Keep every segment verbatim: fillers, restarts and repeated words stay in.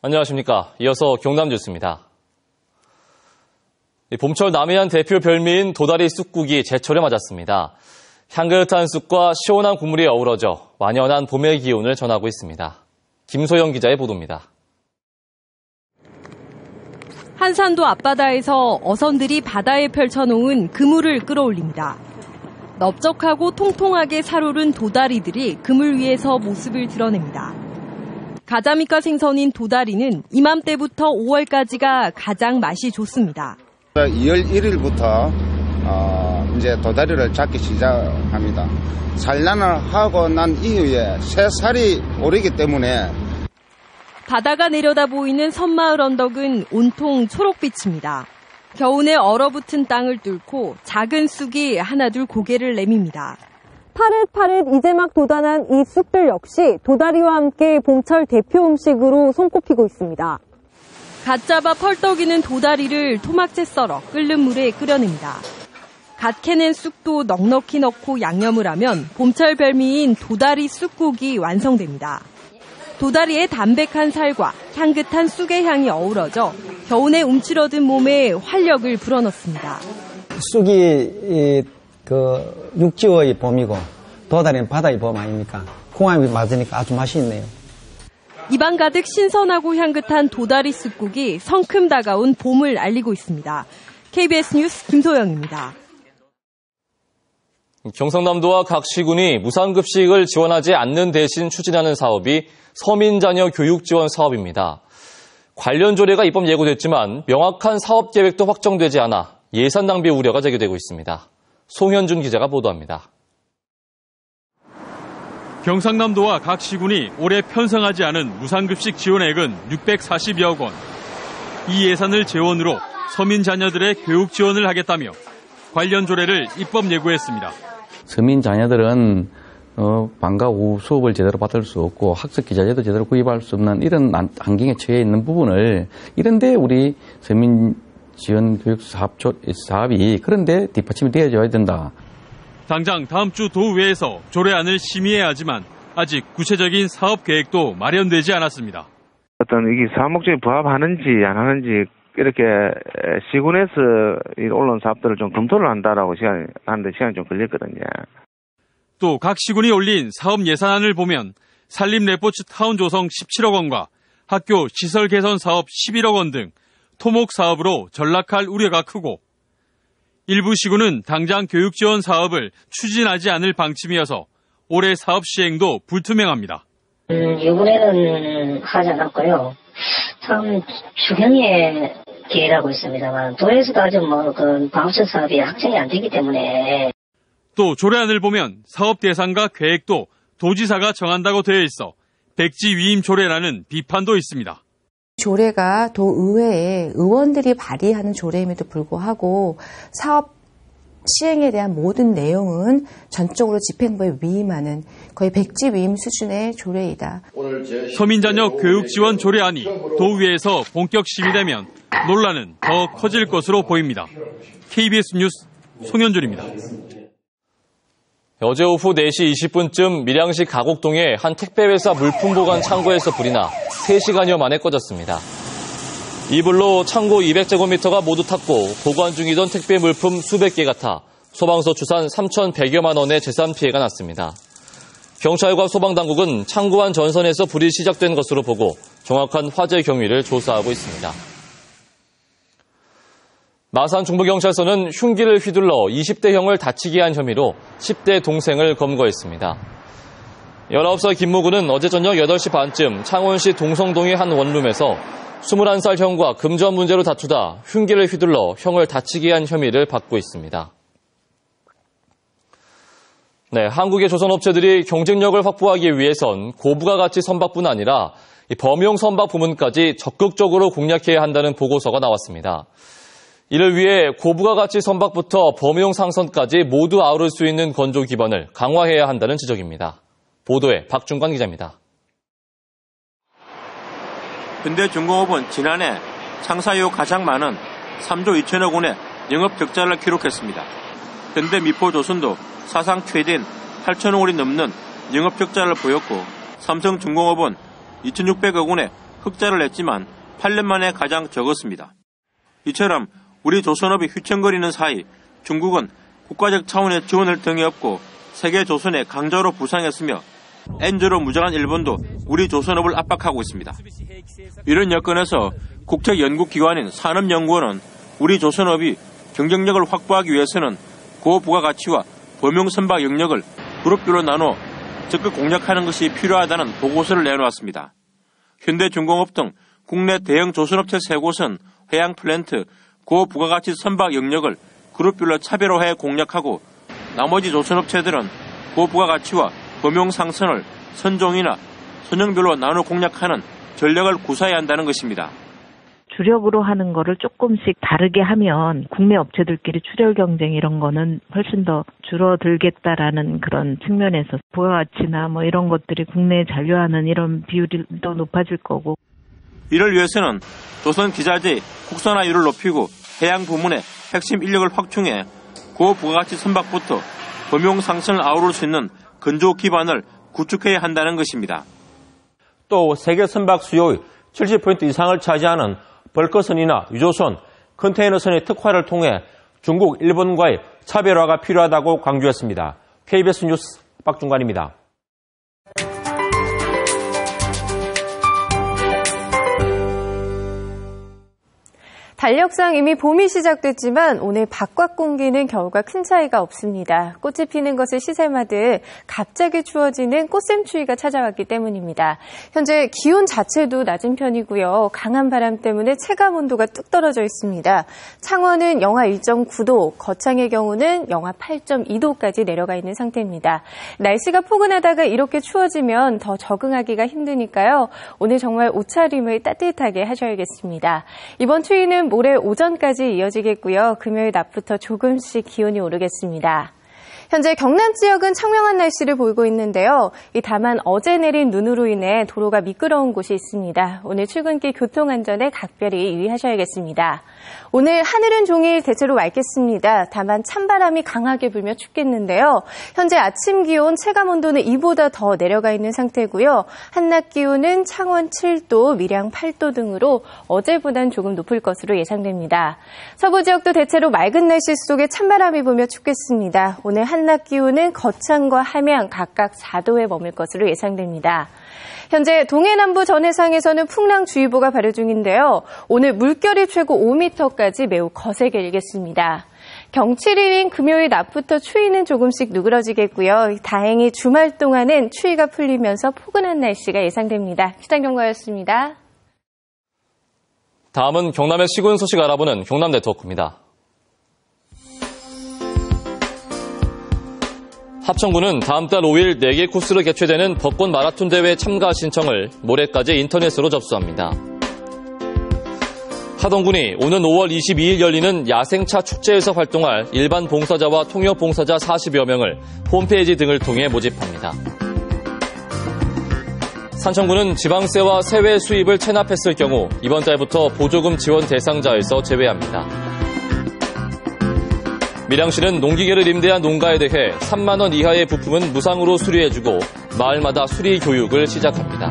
안녕하십니까. 이어서 경남 뉴스입니다. 봄철 남해안 대표 별미인 도다리 쑥국이 제철에 맞았습니다. 향긋한 쑥과 시원한 국물이 어우러져 완연한 봄의 기운을 전하고 있습니다. 김소영 기자의 보도입니다. 한산도 앞바다에서 어선들이 바다에 펼쳐놓은 그물을 끌어올립니다. 넓적하고 통통하게 살오른 도다리들이 그물 위에서 모습을 드러냅니다. 가자미가 생선인 도다리는 이맘때부터 오월까지가 가장 맛이 좋습니다. 이월 일일부터 어, 이제 도다리를 잡기 시작합니다. 산란을 하고 난 이후에 새살이 오르기 때문에 바다가 내려다 보이는 섬마을 언덕은 온통 초록빛입니다. 겨우내 얼어붙은 땅을 뚫고 작은 쑥이 하나둘 고개를 내밉니다. 파릇파릇 이제 막 돋아난 이 쑥들 역시 도다리와 함께 봄철 대표 음식으로 손꼽히고 있습니다. 갓 잡아 펄떡이는 도다리를 토막채 썰어 끓는 물에 끓여냅니다. 갓 캐낸 쑥도 넉넉히 넣고 양념을 하면 봄철 별미인 도다리 쑥국이 완성됩니다. 도다리의 담백한 살과 향긋한 쑥의 향이 어우러져 겨우내 움츠러든 몸에 활력을 불어넣습니다. 쑥이 이, 그 육지의 봄이고 도다리는 바다의 봄 아닙니까? 궁합이 맞으니까 아주 맛이 있네요. 입안 가득 신선하고 향긋한 도다리 쑥국이 성큼 다가온 봄을 알리고 있습니다. 케이비에스 뉴스 김소영입니다. 경상남도와 각 시군이 무상급식을 지원하지 않는 대신 추진하는 사업이 서민자녀 교육지원 사업입니다. 관련 조례가 입법 예고됐지만 명확한 사업 계획도 확정되지 않아 예산 낭비 우려가 제기되고 있습니다. 송현준 기자가 보도합니다. 경상남도와 각 시군이 올해 편성하지 않은 무상급식 지원액은 육백사십여억 원. 이 예산을 재원으로 서민 자녀들의 교육 지원을 하겠다며 관련 조례를 입법 예고했습니다. 서민 자녀들은 어, 방과 후 수업을 제대로 받을 수 없고 학습 기자재도 제대로 구입할 수 없는 이런 환경에 처해 있는 부분을 이런데 우리 서민 지원 교육 사업 사업이 그런데 뒷받침이 되어줘야 된다. 당장 다음 주 도의회에서 조례안을 심의해야 하지만 아직 구체적인 사업 계획도 마련되지 않았습니다. 어떤 이게 사업 목적에 부합하는지 안 하는지 이렇게 시군에서 올라온 사업들을 좀 검토를 한다라고 시간 하는데 시간이 좀 걸렸거든요. 또 각 시군이 올린 사업 예산안을 보면 산림 레포츠 타운 조성 십칠억 원과 학교 시설 개선 사업 십일억 원 등 토목 사업으로 전락할 우려가 크고 일부 시군은 당장 교육 지원 사업을 추진하지 않을 방침이어서 올해 사업 시행도 불투명합니다. 음, 이번에는 하지 않았고요. 참 추경의 기회라고 있습니다만 도에서도 아직 뭐그 바우처 사업이 확정이 안 되기 때문에. 또 조례안을 보면 사업 대상과 계획도 도지사가 정한다고 되어 있어 백지 위임 조례라는 비판도 있습니다. 조례가 도의회에 의원들이 발의하는 조례임에도 불구하고 사업 시행에 대한 모든 내용은 전적으로 집행부에 위임하는 거의 백지 위임 수준의 조례이다. 서민자녀 교육지원 조례안이 도의회에서 본격 심의되면 논란은 더 커질 것으로 보입니다. 케이비에스 뉴스 송현준입니다. 어제 오후 네 시 이십 분쯤 밀양시 가곡동의 한 택배회사 물품 보관 창고에서 불이 나 세 시간여 만에 꺼졌습니다. 이 불로 창고 이백 제곱미터가 모두 탔고 보관 중이던 택배 물품 수백 개가 타 소방서 추산 삼천백여만 원의 재산 피해가 났습니다. 경찰과 소방당국은 창고 안 전선에서 불이 시작된 것으로 보고 정확한 화재 경위를 조사하고 있습니다. 마산 중부경찰서는 흉기를 휘둘러 이십 대형을 다치게 한 혐의로 십 대 동생을 검거했습니다. 열아홉 살 김모군은 어제 저녁 여덟 시 반쯤 창원시 동성동의 한 원룸에서 스물한 살 형과 금전 문제로 다투다 흉기를 휘둘러 형을 다치게 한 혐의를 받고 있습니다. 네, 한국의 조선업체들이 경쟁력을 확보하기 위해선 고부가 가치 선박뿐 아니라 범용 선박 부문까지 적극적으로 공략해야 한다는 보고서가 나왔습니다. 이를 위해 고부가 가치 선박부터 범용 상선까지 모두 아우를 수 있는 건조 기반을 강화해야 한다는 지적입니다. 보도에 박중관 기자입니다. 현대중공업은 지난해 창사 이후 가장 많은 삼조 이천억 원의 영업 적자를 기록했습니다. 현대미포조선도 사상 최대인 팔천억 원이 넘는 영업 적자를 보였고 삼성중공업은 이천육백억 원의 흑자를 냈지만 팔 년 만에 가장 적었습니다. 이처럼 우리 조선업이 휘청거리는 사이 중국은 국가적 차원의 지원을 등에 업고 세계 조선의 강자로 부상했으며 엔저로 무장한 일본도 우리 조선업을 압박하고 있습니다. 이런 여건에서 국책연구기관인 산업연구원은 우리 조선업이 경쟁력을 확보하기 위해서는 고부가가치와 범용선박 영역을 그룹별로 나눠 적극 공략하는 것이 필요하다는 보고서를 내놓았습니다. 현대중공업 등 국내 대형 조선업체 세 곳은 해양 플랜트, 고부가가치 선박 영역을 그룹별로 차별화해 공략하고 나머지 조선업체들은 고부가가치와 범용 상선을 선종이나 선형별로 나눠 공략하는 전략을 구사해야 한다는 것입니다. 주력으로 하는 거를 조금씩 다르게 하면 국내 업체들끼리 출혈 경쟁 이런 거는 훨씬 더 줄어들겠다라는 그런 측면에서 부가가치나 뭐 이런 것들이 국내에 잔류하는 이런 비율이 더 높아질 거고. 이를 위해서는 조선 기자재의 국산화율을 높이고 해양 부문의 핵심 인력을 확충해 고부가가치 선박부터 범용 상선을 아우를 수 있는 근조 기반을 구축해야 한다는 것입니다. 또 세계 선박 수요의 칠십 퍼센트 이상을 차지하는 벌커선이나 유조선, 컨테이너선의 특화를 통해 중국, 일본과의 차별화가 필요하다고 강조했습니다. 케이비에스 뉴스 박중관입니다. 달력상 이미 봄이 시작됐지만 오늘 바깥 공기는 겨울과 큰 차이가 없습니다. 꽃이 피는 것을 시샘하듯 갑자기 추워지는 꽃샘추위가 찾아왔기 때문입니다. 현재 기온 자체도 낮은 편이고요. 강한 바람 때문에 체감 온도가 뚝 떨어져 있습니다. 창원은 영하 일 점 구 도, 거창의 경우는 영하 팔 점 이 도까지 내려가 있는 상태입니다. 날씨가 포근하다가 이렇게 추워지면 더 적응하기가 힘드니까요. 오늘 정말 옷차림을 따뜻하게 하셔야겠습니다. 이번 추위는 모레 오전까지 이어지겠고요. 금요일 낮부터 조금씩 기온이 오르겠습니다. 현재 경남 지역은 청명한 날씨를 보이고 있는데요. 다만 어제 내린 눈으로 인해 도로가 미끄러운 곳이 있습니다. 오늘 출근길 교통안전에 각별히 유의하셔야겠습니다. 오늘 하늘은 종일 대체로 맑겠습니다. 다만 찬바람이 강하게 불며 춥겠는데요. 현재 아침 기온 체감온도는 이보다 더 내려가 있는 상태고요. 한낮 기온은 창원 칠 도, 밀양 팔 도 등으로 어제보단 조금 높을 것으로 예상됩니다. 서부 지역도 대체로 맑은 날씨 속에 찬바람이 불며 춥겠습니다. 오늘 한낮 기온은 거창과 함양 각각 사 도에 머물 것으로 예상됩니다. 현재 동해남부 전 해상에서는 풍랑주의보가 발효 중인데요. 오늘 물결이 최고 오 미터까지 매우 거세게 일겠습니다. 경칠일인 금요일 낮부터 추위는 조금씩 누그러지겠고요. 다행히 주말 동안은 추위가 풀리면서 포근한 날씨가 예상됩니다. 기상경보였습니다. 다음은 경남의 시군 소식 알아보는 경남 네트워크입니다. 합천군은 다음 달 오 일 네 개 코스로 개최되는 벚꽃 마라톤 대회 참가 신청을 모레까지 인터넷으로 접수합니다. 하동군이 오는 오월 이십이일 열리는 야생차 축제에서 활동할 일반 봉사자와 통역 봉사자 사십여 명을 홈페이지 등을 통해 모집합니다. 산청군은 지방세와 세외 수입을 체납했을 경우 이번 달부터 보조금 지원 대상자에서 제외합니다. 밀양시는 농기계를 임대한 농가에 대해 삼만 원 이하의 부품은 무상으로 수리해주고 마을마다 수리 교육을 시작합니다.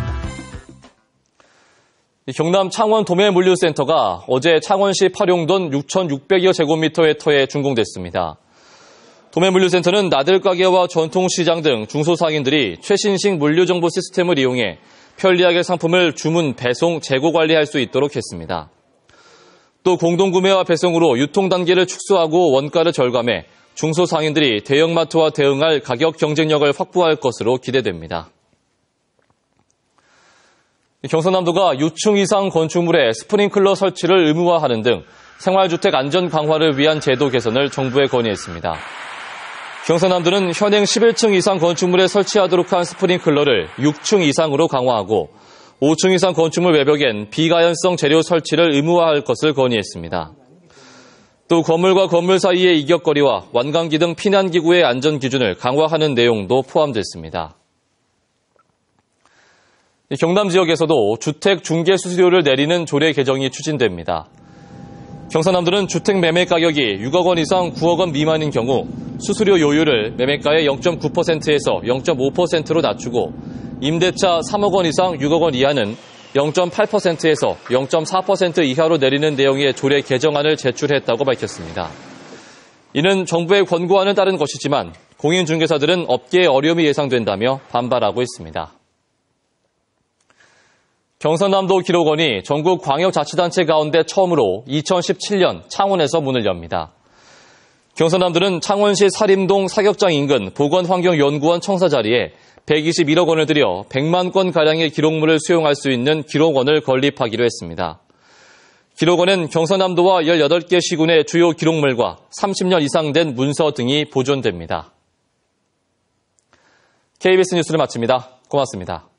경남 창원 도매물류센터가 어제 창원시 팔용돈 육천육백여 제곱미터의 터에 준공됐습니다. 도매물류센터는 나들가게와 전통시장 등 중소상인들이 최신식 물류정보 시스템을 이용해 편리하게 상품을 주문, 배송, 재고 관리할 수 있도록 했습니다. 또 공동구매와 배송으로 유통단계를 축소하고 원가를 절감해 중소상인들이 대형마트와 대응할 가격 경쟁력을 확보할 것으로 기대됩니다. 경상남도가 육 층 이상 건축물에 스프링클러 설치를 의무화하는 등 생활주택 안전 강화를 위한 제도 개선을 정부에 건의했습니다. 경상남도는 현행 십일 층 이상 건축물에 설치하도록 한 스프링클러를 육 층 이상으로 강화하고 오 층 이상 건축물 외벽엔 비가연성 재료 설치를 의무화할 것을 건의했습니다. 또 건물과 건물 사이의 이격거리와 완강기 등 피난기구의 안전기준을 강화하는 내용도 포함됐습니다. 경남 지역에서도 주택 중개 수수료를 내리는 조례 개정이 추진됩니다. 경상남도는 주택 매매 가격이 육억 원 이상 구억 원 미만인 경우 수수료 요율을 매매가의 영 점 구 퍼센트에서 영 점 오 퍼센트로 낮추고 임대차 삼억 원 이상 육억 원 이하는 영 점 팔 퍼센트에서 영 점 사 퍼센트 이하로 내리는 내용의 조례 개정안을 제출했다고 밝혔습니다. 이는 정부의 권고안을 따른 것이지만 공인중개사들은 업계에 어려움이 예상된다며 반발하고 있습니다. 경상남도 기록원이 전국 광역자치단체 가운데 처음으로 이천십칠 년 창원에서 문을 엽니다. 경상남도는 창원시 사림동 사격장 인근 보건환경연구원 청사 자리에 백이십일억 원을 들여 백만 건가량의 기록물을 수용할 수 있는 기록원을 건립하기로 했습니다. 기록원은 경상남도와 열여덟 개 시군의 주요 기록물과 삼십 년 이상 된 문서 등이 보존됩니다. 케이비에스 뉴스를 마칩니다. 고맙습니다.